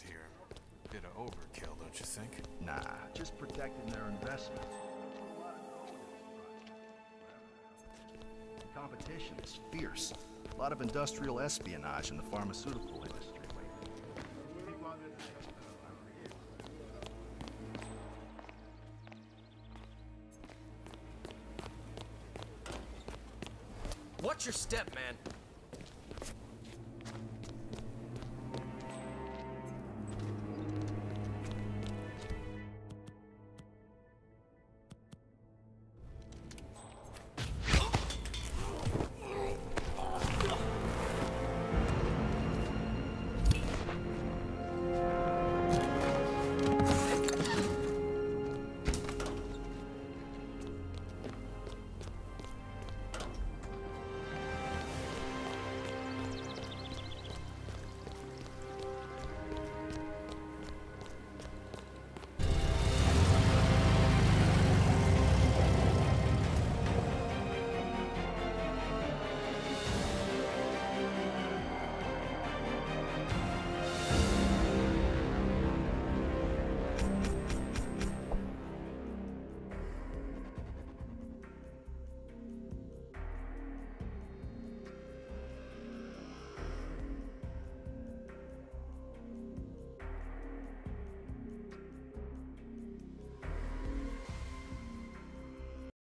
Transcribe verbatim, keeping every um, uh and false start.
here. Bit of overkill, don't you think? Nah, just protecting their investment. The competition is fierce. A lot of industrial espionage in the pharmaceutical industry. Watch your step, man.